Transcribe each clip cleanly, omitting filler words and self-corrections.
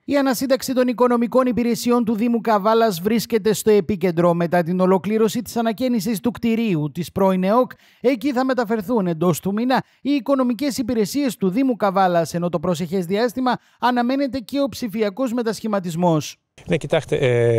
Η ανασύνταξη των οικονομικών υπηρεσιών του Δήμου Καβάλας βρίσκεται στο επίκεντρο μετά την ολοκλήρωση της ανακαίνησης του κτηρίου της πρώην ΕΟΚ. Εκεί θα μεταφερθούν εντός του μήνα οι οικονομικές υπηρεσίες του Δήμου Καβάλας, ενώ το προσεχές διάστημα αναμένεται και ο ψηφιακός μετασχηματισμός. Ναι, κοιτάξτε,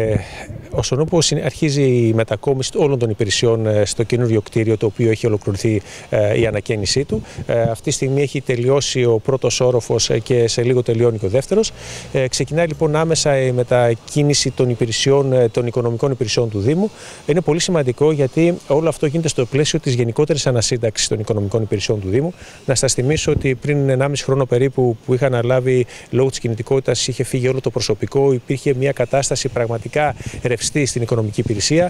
όσον όπως αρχίζει η μετακόμιση όλων των υπηρεσιών στο καινούριο κτίριο, το οποίο έχει ολοκληρωθεί η ανακαίνισή του. Αυτή τη στιγμή έχει τελειώσει ο πρώτος όροφος και σε λίγο τελειώνει και ο δεύτερος. Ξεκινάει λοιπόν άμεσα η μετακίνηση των υπηρεσιών, των οικονομικών υπηρεσιών του Δήμου. Είναι πολύ σημαντικό γιατί όλο αυτό γίνεται στο πλαίσιο της γενικότερης ανασύνταξης των οικονομικών υπηρεσιών του Δήμου. Να σας θυμίσω ότι πριν 1,5 χρόνο περίπου που είχα αναλάβει λόγω της κινητικότητας, είχε φύγει όλο το προσωπικό, υπήρχε μια κατάσταση πραγματικά ρευστή στην οικονομική υπηρεσία,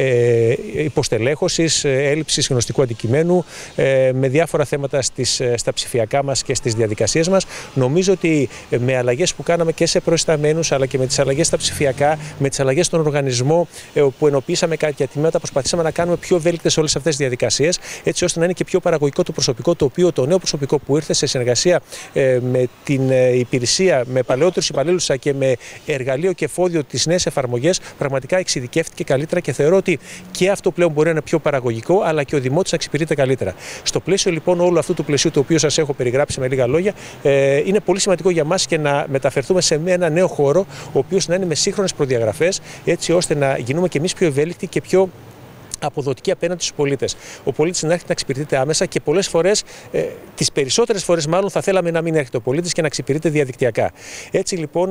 υποστελέχωσης, έλλειψης γνωστικού αντικειμένου, με διάφορα θέματα στα ψηφιακά μας και στις διαδικασίες μας. Νομίζω ότι με αλλαγές που κάναμε και σε προϊσταμένους, αλλά και με τις αλλαγές στα ψηφιακά, με τις αλλαγές στον οργανισμό που ενοποιήσαμε κάποια τμήματα, προσπαθήσαμε να κάνουμε πιο ευέλικτες όλες αυτές τις διαδικασίες, έτσι ώστε να είναι και πιο παραγωγικό το προσωπικό, το οποίο το νέο προσωπικό που ήρθε σε συνεργασία με την υπηρεσία, με παλαιότερους υπαλλήλους και με εργαλείο και εφόδιο τις νέες εφαρμογές, πραγματικά εξειδικεύτηκε καλύτερα και θεωρώ ότι και αυτό πλέον μπορεί να είναι πιο παραγωγικό, αλλά και ο δημότης να εξυπηρετείται καλύτερα. Στο πλαίσιο λοιπόν όλου αυτού του πλαισίου, το οποίο σας έχω περιγράψει με λίγα λόγια, είναι πολύ σημαντικό για μας και να μεταφερθούμε σε ένα νέο χώρο, ο οποίος να είναι με σύγχρονες προδιαγραφές, έτσι ώστε να γίνουμε και εμείς πιο ευέλικτοι και πιο αποδοτική απέναντι στους πολίτες. Ο πολίτης να έρχεται να εξυπηρετείται άμεσα και πολλές φορές, τις περισσότερες φορές μάλλον, θα θέλαμε να μην έρχεται ο πολίτης και να εξυπηρετείται διαδικτυακά. Έτσι λοιπόν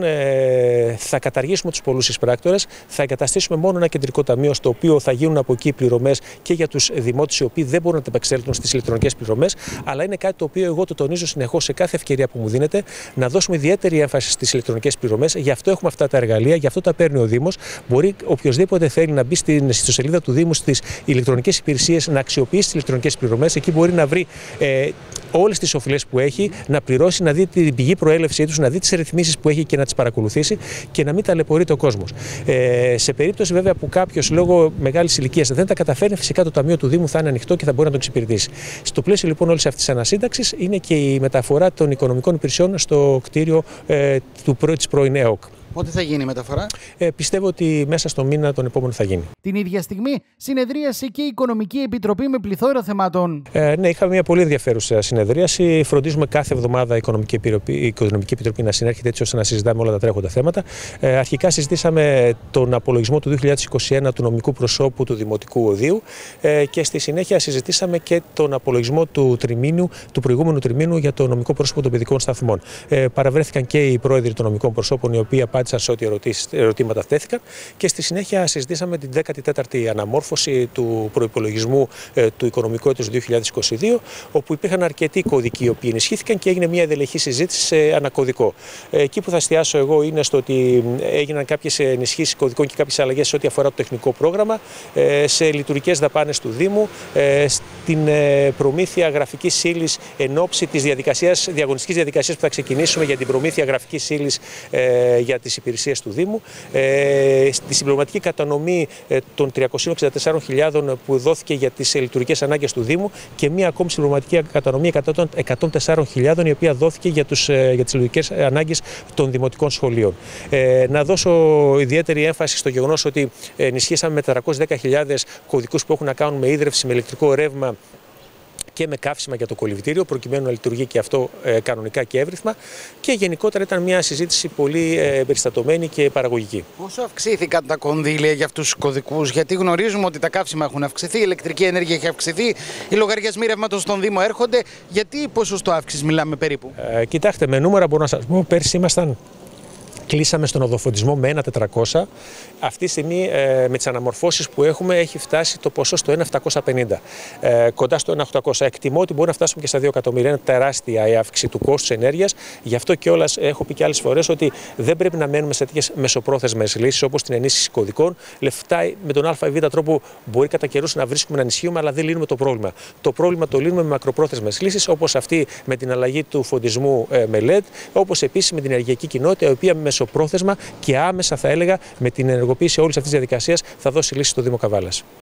θα καταργήσουμε τους πολλούς εισπράκτορες, θα εγκαταστήσουμε μόνο ένα κεντρικό ταμείο, στο οποίο θα γίνουν από εκεί πληρωμές και για τους δημότες οι οποίοι δεν μπορούν να ανταπεξέλθουν στις ηλεκτρονικές πληρωμές, αλλά είναι κάτι το οποίο εγώ το τονίζω συνεχώς σε κάθε ευκαιρία που μου δίνεται, να δώσουμε ιδιαίτερη έμφαση στις ηλεκτρονικές πληρωμές. Γι' αυτό έχουμε αυτά τα εργαλεία, γι' αυτό τα παίρνει ο Δήμος. Μπορεί οποιοδήποτε θέλει να μπει στη ιστοσελίδα του Δήμου, στις ηλεκτρονικές υπηρεσίες, να αξιοποιήσει τις ηλεκτρονικές πληρωμές. Εκεί μπορεί να βρει όλες τις οφειλές που έχει, να πληρώσει, να δει την πηγή προέλευσή τους, να δει τις ρυθμίσεις που έχει και να τις παρακολουθήσει και να μην ταλαιπωρείται ο κόσμος. Σε περίπτωση βέβαια που κάποιος λόγω μεγάλης ηλικίας δεν τα καταφέρνει, φυσικά το Ταμείο του Δήμου θα είναι ανοιχτό και θα μπορεί να τον εξυπηρετήσει. Στο πλαίσιο λοιπόν όλης αυτής της ανασύνταξης είναι και η μεταφορά των οικονομικών υπηρεσιών στο κτίριο της πρώην ΕΟΚ. Πότε θα γίνει η μεταφορά? Πιστεύω ότι μέσα στο μήνα τον επόμενο θα γίνει. Την ίδια στιγμή συνεδρίασε και η Οικονομική Επιτροπή με πληθώρα θεμάτων. Ναι, είχαμε μια πολύ ενδιαφέρουσα συνεδρίαση. Φροντίζουμε κάθε εβδομάδα η Οικονομική Επιτροπή να συνέρχεται, έτσι ώστε να συζητάμε όλα τα τρέχοντα θέματα. Αρχικά συζητήσαμε τον απολογισμό του 2021 του νομικού προσώπου του Δημοτικού Οδείου και στη συνέχεια συζητήσαμε και τον απολογισμό του προηγούμενου τριμήνου για το νομικό πρόσωπο των παιδικών σταθμών. Παραβρέθηκαν και οι πρόεδροι των νομικών προσώπων, οι οποίοι σε ό,τι ερωτήματα θέθηκαν, και στη συνέχεια συζητήσαμε την 14η αναμόρφωση του προϋπολογισμού του οικονομικού έτους 2022, όπου υπήρχαν αρκετοί κωδικοί οι οποίοι ενισχύθηκαν και έγινε μια ενδελεχή συζήτηση σε ανακωδικό. Εκεί που θα εστιάσω εγώ είναι στο ότι έγιναν κάποιες ενισχύσεις κωδικών και κάποιες αλλαγές σε ό,τι αφορά το τεχνικό πρόγραμμα, σε λειτουργικές δαπάνες του Δήμου, στην προμήθεια γραφικής ύλης εν ώψη της διαγωνιστικής διαδικασίας που θα ξεκινήσουμε για την προμήθεια γραφικής ύλης για τις υπηρεσίες του Δήμου, στη συμπληρωματική κατανομή των 364.000 που δόθηκε για τις λειτουργικές ανάγκες του Δήμου και μία ακόμη συμπληρωματική κατανομή 104.000 η οποία δόθηκε για τις λειτουργικές ανάγκες των δημοτικών σχολείων. Να δώσω ιδιαίτερη έμφαση στο γεγονός ότι ενισχύσαμε με 410.000 κωδικούς που έχουν να κάνουν με ίδρυυση, με ηλεκτρικό ρεύμα και με καύσιμα για το κολυβητήριο, προκειμένου να λειτουργεί και αυτό κανονικά και εύρυθμα. Και γενικότερα ήταν μια συζήτηση πολύ περιστατωμένη και παραγωγική. Πόσο αυξήθηκαν τα κονδύλια για αυτούς τους κωδικούς? Γιατί γνωρίζουμε ότι τα καύσιμα έχουν αυξηθεί, η ηλεκτρική ενέργεια έχει αυξηθεί, οι λογαριασμοί ρεύματος στον Δήμο έρχονται. Γιατί ποσοστό αύξηση μιλάμε περίπου? Κοιτάξτε, με νούμερα μπορώ να σας πω, πέρσι κλείσαμε στον οδοφωτισμό με 1.400. Αυτή τη στιγμή με τις αναμορφώσεις που έχουμε έχει φτάσει το ποσό στο 1.750, κοντά στο 1.800. Εκτιμώ ότι μπορεί να φτάσουμε και στα 2 εκατομμύρια. Είναι τεράστια η αύξηση του κόστους ενέργειας. Γι' αυτό κιόλας έχω πει και άλλες φορές ότι δεν πρέπει να μένουμε σε τέτοιες μεσοπρόθεσμες λύσεις όπως την ενίσχυση κωδικών. Λεφτά με τον ΑΒ τρόπο μπορεί κατά καιρούς να βρίσκουμε να ενισχύουμε, αλλά δεν λύνουμε το πρόβλημα. Το πρόβλημα το λύνουμε με μακροπρόθεσμες λύσεις, όπως αυτή με την αλλαγή του φωτισμού με LED, όπως επίσης με την ενεργειακή κοινότητα, η οποία μεσοπρόθεσμα και άμεσα, θα έλεγα, με την ενεργοποίηση όλης αυτής της διαδικασίας θα δώσει λύση στο Δήμο Καβάλας.